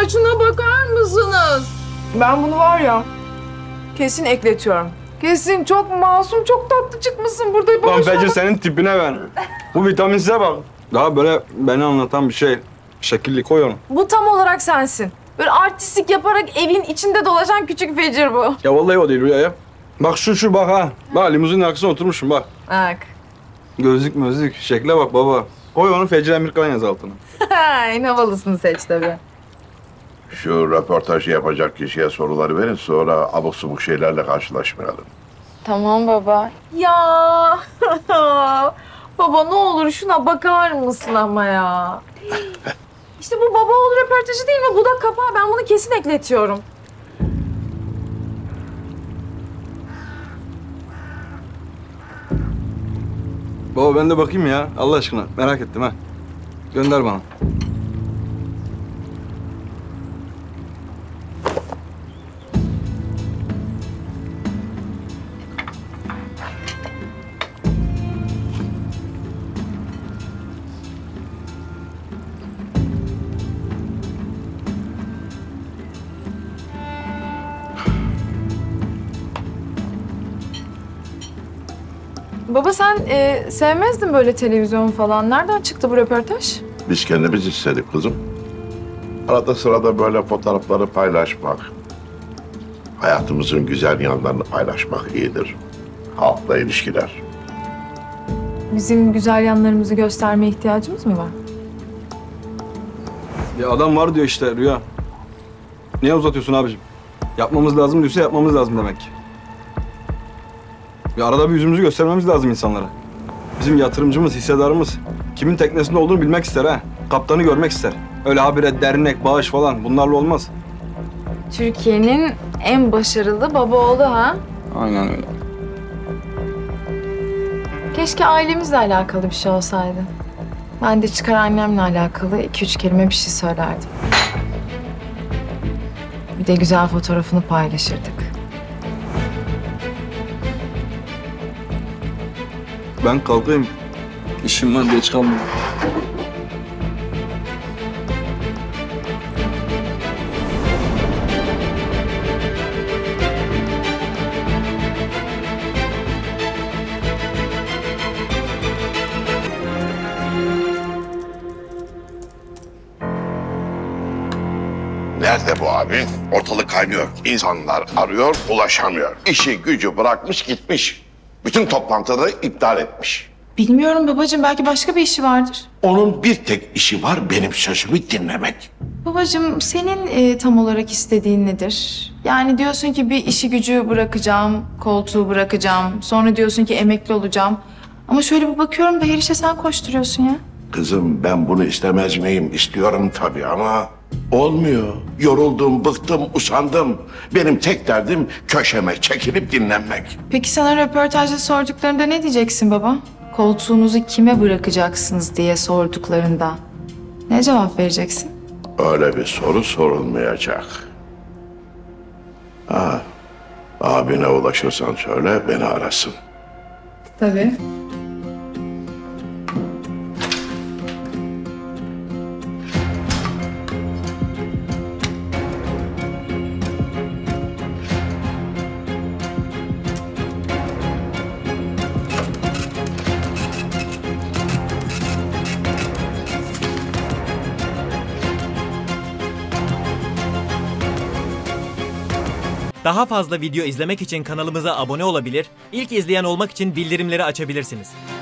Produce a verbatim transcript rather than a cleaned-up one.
saçına bakar mısınız? Ben bunu var ya kesin ekletiyorum. Kesin çok masum, çok tatlı çıkmışsın burada. Lan Fecir senin tipine ben. Bu vitaminsize bak. Daha böyle beni anlatan bir şey. Şekilli koy onu. Bu tam olarak sensin. Böyle artistlik yaparak evin içinde dolaşan küçük Fecir bu. Ya vallahi o değil Rüya ya. Bak şu şu bak ha. Bak limuzinin arkasına oturmuşum bak. Bak. Gözlük mözlük. Şekle bak baba. Koy onu Fecir Emirkan yaz altına. En havalısını seç tabii. Şu röportajı yapacak kişiye soruları verin, sonra abuk subuk şeylerle karşılaşmayalım. Tamam baba. Ya baba ne olur şuna bakar mısın ama ya? İşte bu baba oğlu röportajı değil mi? Bu da kapağı. Ben bunu kesin ekletiyorum. Baba ben de bakayım ya. Allah aşkına. Merak ettim ha. Gönder bana. Baba sen e, sevmezdin böyle televizyon falan. Nereden çıktı bu röportaj? Biz kendimiz istedik kızım. Arada sırada böyle fotoğrafları paylaşmak, hayatımızın güzel yanlarını paylaşmak iyidir. Halkla ilişkiler. Bizim güzel yanlarımızı göstermeye ihtiyacımız mı var? Ya adam var diyor işte Rüya. Niye uzatıyorsun abicim? Yapmamız lazım diyorsa yapmamız lazım demek ki. Ya arada bir yüzümüzü göstermemiz lazım insanlara. Bizim yatırımcımız, hissedarımız kimin teknesinde olduğunu bilmek ister ha. Kaptanı görmek ister. Öyle habire dernek, bağış falan bunlarla olmaz. Türkiye'nin en başarılı baba oğlu ha? Aynen öyle. Keşke ailemizle alakalı bir şey olsaydı. Ben de çıkar annemle alakalı iki üç kelime bir şey söylerdim. Bir de güzel fotoğrafını paylaşırdık. Ben kalkayım. İşim var, geç kalmayayım. Nerede bu abi? Ortalık kaynıyor. İnsanlar arıyor, ulaşamıyor. İşi gücü bırakmış gitmiş. Bütün toplantıları iptal etmiş. Bilmiyorum babacığım, belki başka bir işi vardır. Onun bir tek işi var, benim sözümü dinlemek. Babacığım senin e, tam olarak istediğin nedir? Yani diyorsun ki bir işi gücü bırakacağım, koltuğu bırakacağım. Sonra diyorsun ki emekli olacağım. Ama şöyle bir bakıyorum da her işe sen koşturuyorsun ya. Kızım ben bunu istemez miyim? İstiyorum tabii ama olmuyor. Yoruldum, bıktım, usandım. Benim tek derdim köşeme çekilip dinlenmek. Peki sana röportajda sorduklarında ne diyeceksin baba? Koltuğunuzu kime bırakacaksınız diye sorduklarında ne cevap vereceksin? Öyle bir soru sorulmayacak. Ha, abine ulaşırsan söyle beni arasın. Tabii. Daha fazla video izlemek için kanalımıza abone olabilir, ilk izleyen olmak için bildirimleri açabilirsiniz.